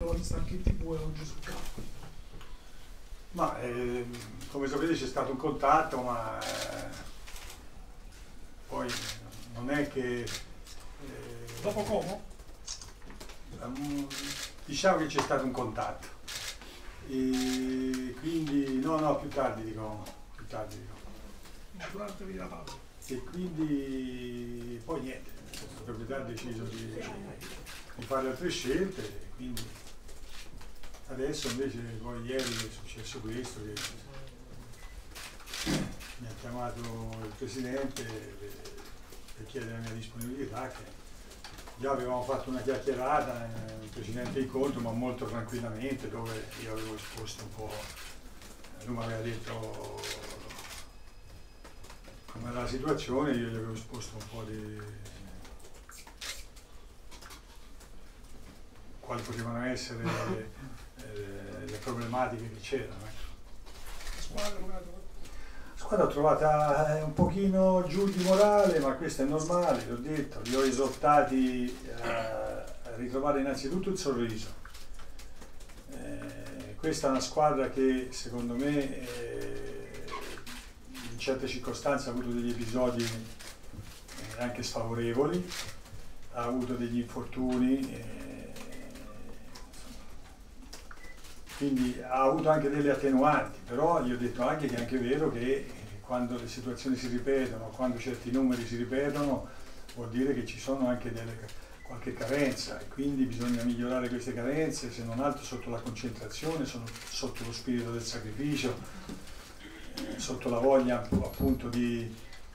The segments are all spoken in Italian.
protagonista anche in TV e oggi sul campo? Ma come sapete c'è stato un contatto, ma poi non è che... Dopo Como? Diciamo che c'è stato un contatto, e quindi no, più tardi di Como, Durante Villa Palla. e quindi poi niente, la proprietà ha deciso di fare altre scelte, e quindi adesso invece poi ieri è successo questo, che mi ha chiamato il presidente per chiedere la mia disponibilità, che già avevamo fatto una chiacchierata nel precedente incontro, ma molto tranquillamente, dove io avevo esposto un po', lui mi aveva detto com'era la situazione, io gli avevo esposto un po' di quali potevano essere le problematiche che c'erano. La squadra come la trovate? La squadra l'ho trovata un pochino giù di morale, ma questo è normale, l'ho detto, li ho esortati a ritrovare innanzitutto il sorriso. Questa è una squadra che secondo me in certe circostanze ha avuto degli episodi anche sfavorevoli, ha avuto degli infortuni, quindi ha avuto anche delle attenuanti, però gli ho detto anche che è anche vero che quando le situazioni si ripetono, quando certi numeri si ripetono, vuol dire che ci sono anche qualche carenza, e quindi bisogna migliorare queste carenze, se non altro sotto la concentrazione, sotto lo spirito del sacrificio, sotto la voglia appunto di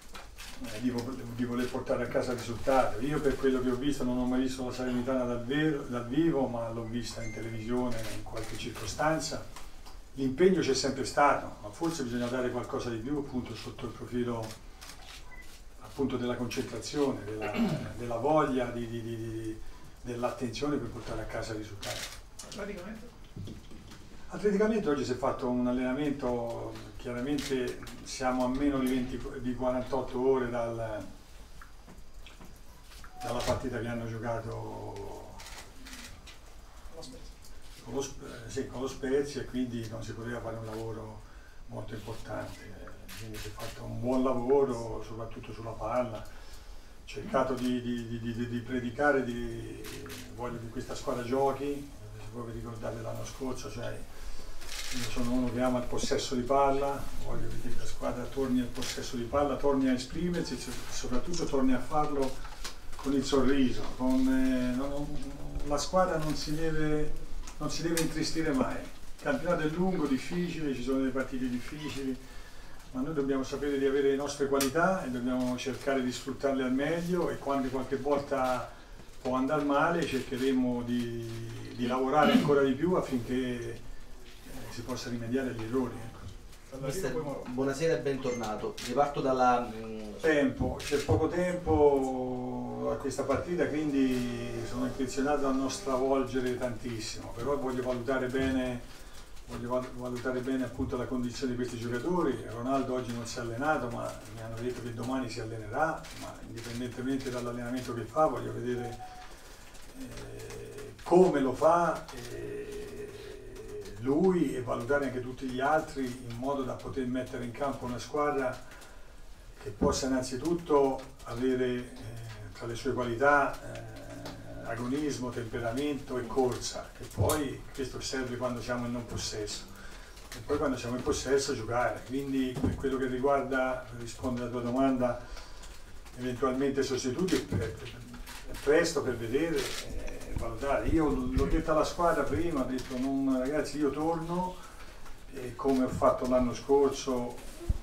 voler portare a casa il risultato. Io per quello che ho visto non ho mai visto la Salernitana dal vivo, ma l'ho vista in televisione in qualche circostanza. L'impegno c'è sempre stato, ma forse bisogna dare qualcosa di più appunto sotto il profilo appunto della concentrazione, della voglia, dell'attenzione per portare a casa il risultato. Atleticamente oggi si è fatto un allenamento, chiaramente siamo a meno di 48 ore dalla partita che hanno giocato con lo Spezia, e quindi non si poteva fare un lavoro molto importante. Quindi si è fatto un buon lavoro, soprattutto sulla palla, cercato di predicare, voglio che questa squadra giochi, se voi vi ricordate l'anno scorso, cioè io sono uno che ama il possesso di palla, voglio che la squadra torni al possesso di palla, torni a esprimersi e soprattutto torni a farlo con il sorriso. La squadra non si deve intristire mai. Il campionato è lungo, difficile, ci sono delle partite difficili, ma noi dobbiamo sapere di avere le nostre qualità e dobbiamo cercare di sfruttarle al meglio, e quando qualche volta può andare male cercheremo di lavorare ancora di più affinché si possa rimediare agli errori. Mister, buonasera e bentornato. Riparto dalla... Tempo, c'è poco tempo a questa partita, quindi sono intenzionato a non stravolgere tantissimo, però voglio valutare bene appunto la condizione di questi giocatori. Ronaldo oggi non si è allenato, ma mi hanno detto che domani si allenerà, ma indipendentemente dall'allenamento che fa voglio vedere come lo fa lui, e valutare anche tutti gli altri, in modo da poter mettere in campo una squadra che possa innanzitutto avere tra le sue qualità agonismo, temperamento e corsa, e poi questo serve quando siamo in non possesso, e poi quando siamo in possesso giocare. Quindi per quello che riguarda, per rispondere alla tua domanda, eventualmente sostituti, è presto per vedere, valutare. Io l'ho detto alla squadra prima, ho detto ragazzi, io torno, e come ho fatto l'anno scorso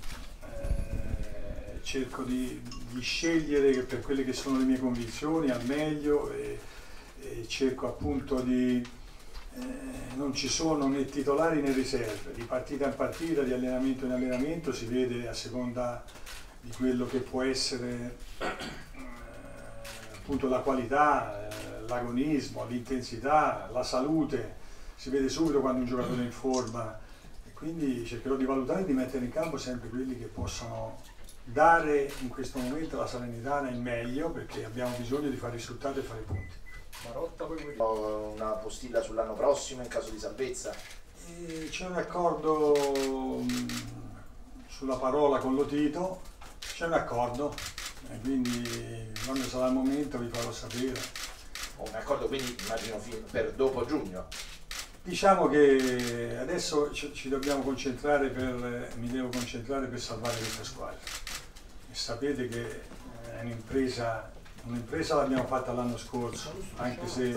cerco di scegliere per quelle che sono le mie convinzioni al meglio, e cerco appunto non ci sono né titolari né riserve, di partita in partita, di allenamento in allenamento, si vede a seconda di quello che può essere appunto la qualità, l'agonismo, l'intensità, la salute, si vede subito quando un giocatore è in forma, e quindi cercherò di valutare e di mettere in campo sempre quelli che possono dare in questo momento alla Salernitana il meglio, perché abbiamo bisogno di fare risultati e fare punti. Marotta poi vuoi Una postilla sull'anno prossimo in caso di salvezza? C'è un accordo sulla parola con Lotito, c'è un accordo, e quindi quando sarà il momento vi farò sapere. Un accordo quindi immagino per dopo giugno. Diciamo che adesso ci dobbiamo concentrare mi devo concentrare per salvare questa squadra. E sapete che è un'impresa l'abbiamo fatta l'anno scorso, anche se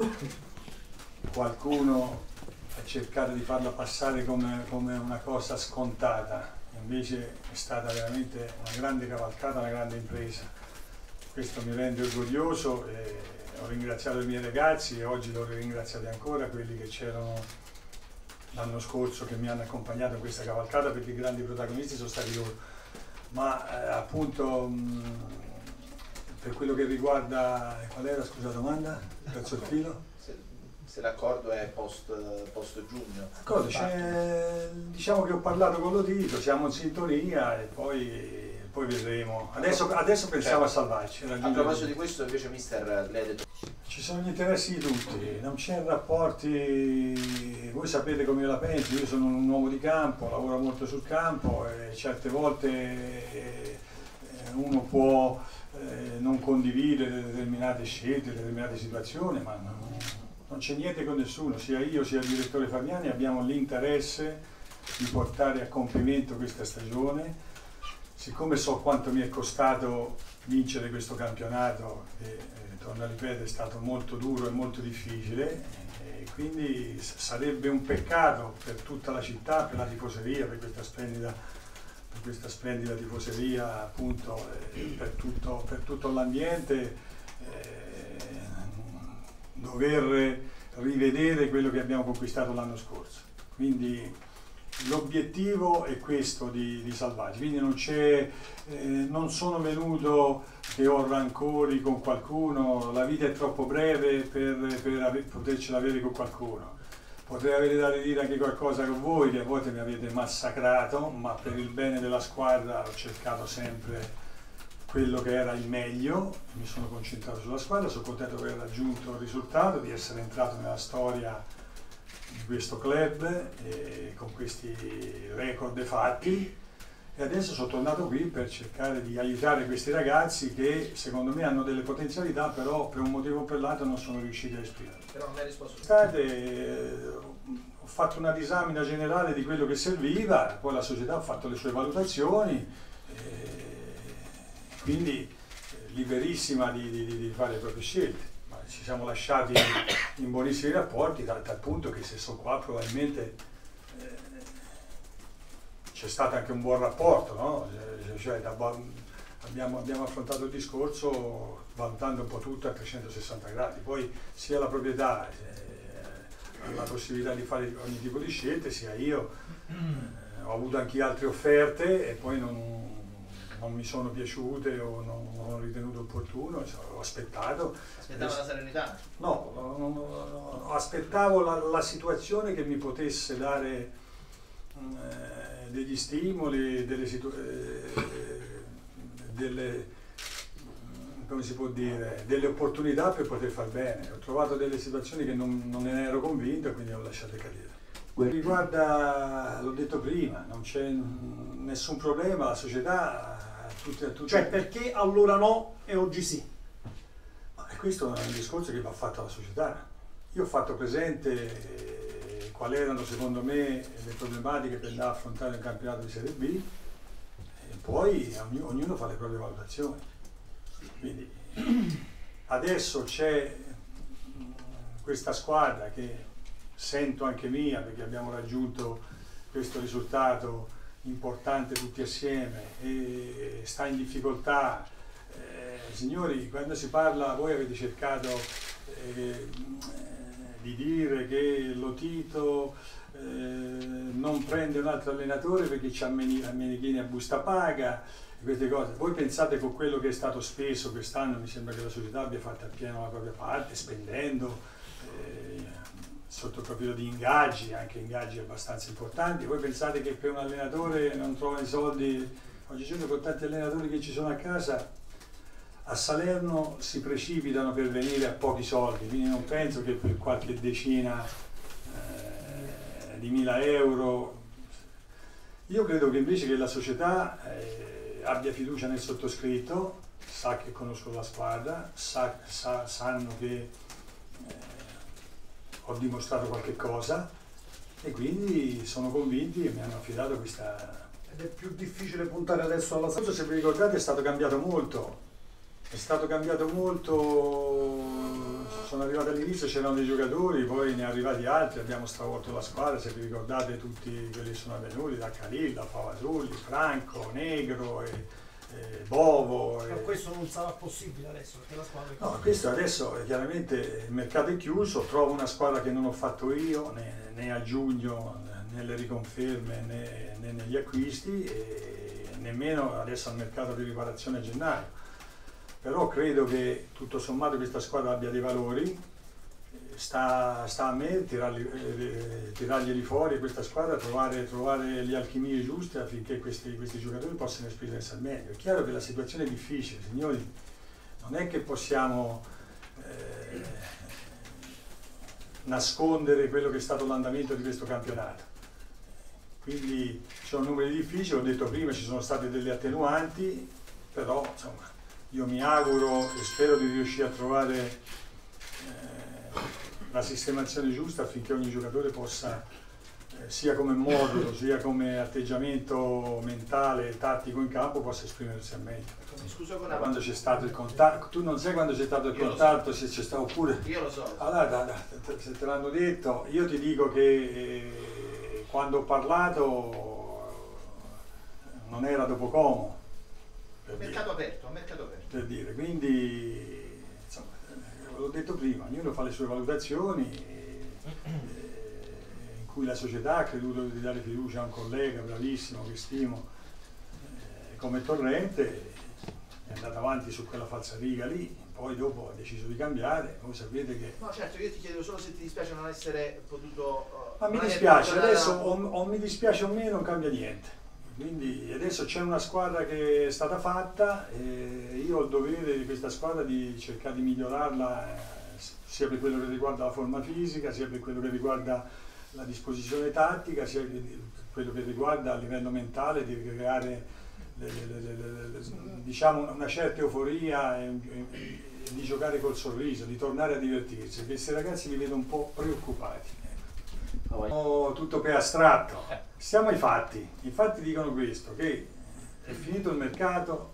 qualcuno ha cercato di farla passare come una cosa scontata, invece è stata veramente una grande cavalcata, una grande impresa. Questo mi rende orgoglioso e ho ringraziato i miei ragazzi e oggi loro ringraziate ancora, quelli che c'erano l'anno scorso che mi hanno accompagnato in questa cavalcata, perché i grandi protagonisti sono stati loro. Ma appunto per quello che riguarda, qual era, scusa la domanda? Perso il filo? Se l'accordo è post giugno. D'accordo, diciamo che ho parlato con Lotito, siamo in sintonia e poi vedremo. Adesso pensiamo a salvarci. A proposito di questo invece mister, lei ha detto... Ci sono gli interessi di tutti, non c'è rapporti, voi sapete come io la penso, io sono un uomo di campo, lavoro molto sul campo e certe volte uno può non condividere determinate scelte, determinate situazioni, ma non c'è niente con nessuno, sia io sia il direttore Fabiani abbiamo l'interesse di portare a compimento questa stagione. Siccome so quanto mi è costato vincere questo campionato, che torno a ripetere è stato molto duro e molto difficile, e quindi sarebbe un peccato per tutta la città, per la tifoseria, per questa splendida tifoseria, appunto, per tutto l'ambiente, dover rivedere quello che abbiamo conquistato l'anno scorso. Quindi l'obiettivo è questo di salvarci, quindi non sono venuto che ho rancori con qualcuno, la vita è troppo breve per potercela avere con qualcuno. Potrei avere da ridire anche qualcosa con voi, che a volte mi avete massacrato, ma per il bene della squadra ho cercato sempre quello che era il meglio, mi sono concentrato sulla squadra, sono contento di aver raggiunto il risultato, di essere entrato nella storia di questo club con questi record fatti, e adesso sono tornato qui per cercare di aiutare questi ragazzi che secondo me hanno delle potenzialità, però per un motivo o per l'altro non sono riusciti a esprimere. Però non hai risposto. Ho fatto una disamina generale di quello che serviva, poi la società ha fatto le sue valutazioni, quindi liberissima di fare le proprie scelte. Ci siamo lasciati in buonissimi rapporti, tal punto che se sono qua probabilmente c'è stato anche un buon rapporto, no? Cioè, abbiamo affrontato il discorso valutando un po' tutto a 360 gradi, poi sia la proprietà la possibilità di fare ogni tipo di scelte, sia io ho avuto anche altre offerte e poi non mi sono piaciute o non ho ritenuto opportuno, ho aspettato. Aspettava la serenità? No, aspettavo la situazione che mi potesse dare degli stimoli, come si può dire, delle opportunità per poter far bene. Ho trovato delle situazioni che non ne ero convinto e quindi ho lasciato cadere. Riguarda, l'ho detto prima, non c'è nessun problema, la società tutti. Cioè perché allora no e oggi sì? Ma questo è un discorso che va fatto alla società. Io ho fatto presente quali erano secondo me le problematiche per andare a affrontare un campionato di Serie B e poi ognuno fa le proprie valutazioni. Quindi adesso c'è questa squadra che sento anche mia, perché abbiamo raggiunto questo risultato importante tutti assieme e sta in difficoltà. Signori, quando si parla, voi avete cercato di dire che Lotito non prende un altro allenatore perché c'ha Menichini a busta paga, queste cose. Voi pensate con quello che è stato speso quest'anno, mi sembra che la società abbia fatto appieno la propria parte, spendendo sotto il profilo di ingaggi, anche ingaggi abbastanza importanti. Voi pensate che per un allenatore non trova i soldi? Oggigiorno con tanti allenatori che ci sono a casa, a Salerno si precipitano per venire a pochi soldi, quindi non penso che per qualche decina di 1000 euro. Io credo che invece che la società abbia fiducia nel sottoscritto, sa che conosco la squadra, sanno che ho dimostrato qualche cosa e quindi sono convinti e mi hanno affidato questa. Ed è più difficile puntare adesso alla Se vi ricordate è stato cambiato molto, sono arrivati all'inizio, c'erano dei giocatori, poi ne è arrivati altri, abbiamo stravolto la squadra, se vi ricordate tutti quelli che sono venuti, da Calilla, Favatrulli, Franco, Negro Bovo. Ma questo non sarà possibile adesso perché la squadra è No, questo adesso chiaramente il mercato è chiuso, trovo una squadra che non ho fatto io né a giugno, nelle riconferme né negli acquisti e nemmeno adesso al mercato di riparazione a gennaio. Però credo che tutto sommato questa squadra abbia dei valori, sta a me tirarglieli fuori questa squadra, trovare le alchimie giuste affinché questi giocatori possano esprimersi al meglio. È chiaro che la situazione è difficile, signori, non è che possiamo nascondere quello che è stato l'andamento di questo campionato. Quindi sono numeri difficili, ho detto prima ci sono state delle attenuanti, però insomma io mi auguro e spero di riuscire a trovare la sistemazione giusta affinché ogni giocatore possa, sia come modulo, sia come atteggiamento mentale e tattico in campo, possa esprimersi al meglio. Scusa con Quando c'è stato il contatto, tu non sai quando c'è stato il contatto, se c'è stato oppure. Io lo so. Allora, se te l'hanno detto, io ti dico che quando ho parlato non era dopo Como. Mercato aperto. Per dire, quindi insomma, l'ho detto prima, ognuno fa le sue valutazioni in cui la società ha creduto di dare fiducia a un collega bravissimo che stimo come Torrente, è andato avanti su quella falsariga lì, poi dopo ha deciso di cambiare, voi sapete che. No certo, io ti chiedo solo se ti dispiace non essere potuto. Ma mi dispiace, adesso o mi dispiace o meno non cambia niente. Quindi adesso c'è una squadra che è stata fatta e io ho il dovere di questa squadra di cercare di migliorarla sia per quello che riguarda la forma fisica, sia per quello che riguarda la disposizione tattica, sia per quello che riguarda a livello mentale di creare diciamo una certa euforia e di giocare col sorriso, di tornare a divertirsi, perché questi ragazzi li vedo un po' preoccupati. Tutto per astratto, stiamo ai fatti. I fatti dicono questo, che è finito il mercato,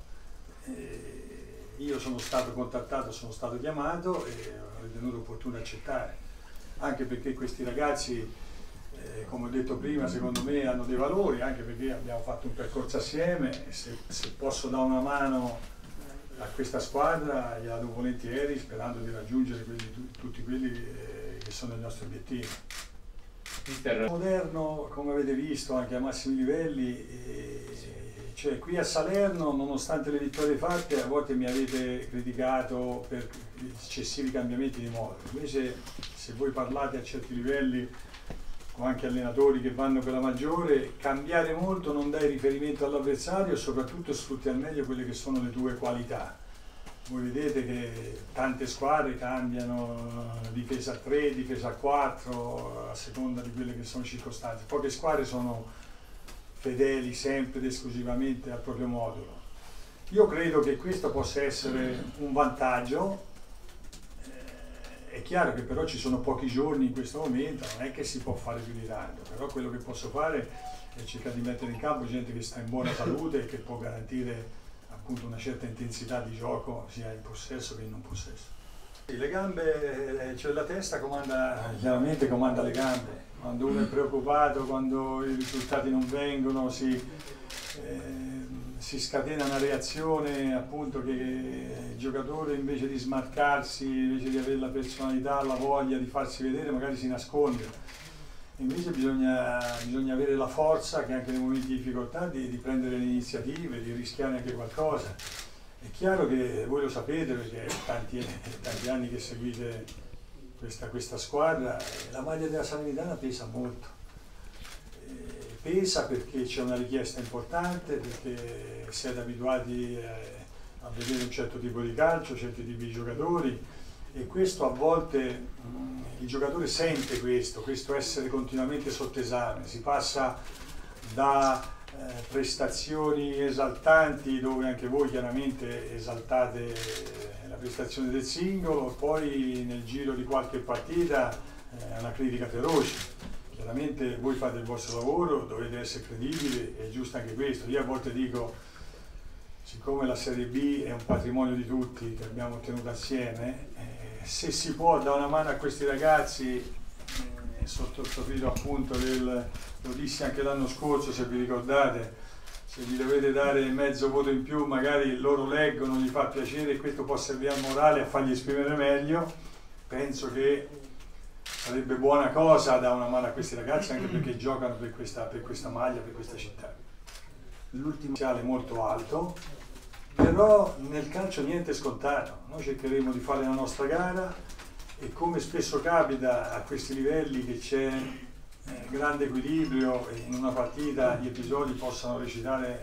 io sono stato contattato, sono stato chiamato e ho ritenuto opportuno accettare, anche perché questi ragazzi, come ho detto prima, secondo me hanno dei valori, anche perché abbiamo fatto un percorso assieme e se posso dare una mano a questa squadra gliela do volentieri, sperando di raggiungere tutti quelli che sono i nostri obiettivi. Moderno, come avete visto anche a massimi livelli, cioè qui a Salerno, nonostante le vittorie fatte, a volte mi avete criticato per eccessivi cambiamenti di modo. Invece se voi parlate a certi livelli con anche allenatori che vanno per la maggiore, cambiare molto non dai riferimento all'avversario e soprattutto sfrutti al meglio quelle che sono le tue qualità. Voi vedete che tante squadre cambiano difesa a 3, difesa a 4 a seconda di quelle che sono circostanze. Poche squadre sono fedeli sempre ed esclusivamente al proprio modulo. Io credo che questo possa essere un vantaggio. È chiaro che però ci sono pochi giorni in questo momento, non è che si può fare più di tanto, però quello che posso fare è cercare di mettere in campo gente che sta in buona salute e che può garantire appunto una certa intensità di gioco sia in possesso che in non possesso. Le gambe, cioè la testa chiaramente comanda le gambe, quando uno è preoccupato, quando i risultati non vengono, si scatena una reazione appunto che il giocatore invece di smarcarsi, invece di avere la personalità, la voglia di farsi vedere, magari si nasconde. Invece bisogna avere la forza che anche nei momenti di difficoltà di prendere le iniziative, di rischiare anche qualcosa. È chiaro che voi lo sapete perché tanti anni che seguite questa squadra, la maglia della Salernitana pesa molto. Pesa perché c'è una richiesta importante, perché siete abituati a vedere un certo tipo di calcio, certi tipi di giocatori, e questo a volte il giocatore sente questo essere continuamente sotto esame. Si passa da prestazioni esaltanti, dove anche voi chiaramente esaltate la prestazione del singolo, poi nel giro di qualche partita una critica feroce. Chiaramente voi fate il vostro lavoro, dovete essere credibili, è giusto anche questo. Io a volte dico, siccome la Serie B è un patrimonio di tutti che abbiamo ottenuto assieme, se si può dare una mano a questi ragazzi sotto il profilo appunto lo dissi anche l'anno scorso, se vi ricordate, se gli dovete dare mezzo voto in più, magari loro leggono, gli fa piacere e questo può servire al morale, a fargli esprimere meglio. Penso che sarebbe buona cosa dare una mano a questi ragazzi, anche perché giocano per questa maglia, per questa città. L'ultimo iniziale molto alto, però nel calcio niente è scontato. Noi cercheremo di fare la nostra gara e, come spesso capita a questi livelli, che c'è grande equilibrio e in una partita gli episodi possano recitare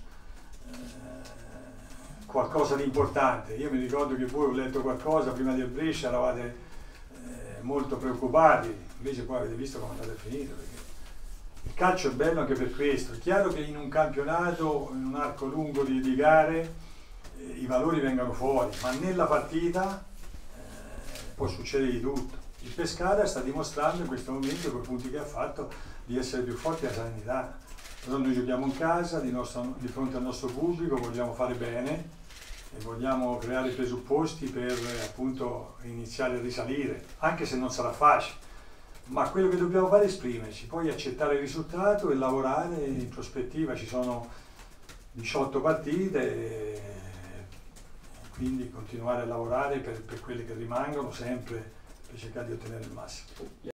qualcosa di importante. Io mi ricordo che voi, ho letto qualcosa prima del Brescia, eravate molto preoccupati, invece poi avete visto come è andato a finire, perché il calcio è bello anche per questo. È chiaro che in un campionato, in un arco lungo di gare, i valori vengono fuori, ma nella partita può succedere di tutto. Il Pescara sta dimostrando in questo momento, con i punti che ha fatto, di essere più forti della Salernitana. Però noi giochiamo in casa, di fronte al nostro pubblico, vogliamo fare bene e vogliamo creare i presupposti per appunto iniziare a risalire, anche se non sarà facile. Ma quello che dobbiamo fare è esprimerci, poi accettare il risultato e lavorare in prospettiva. Ci sono 18 partite, e quindi continuare a lavorare per quelle che rimangono sempre, per cercare di ottenere il massimo.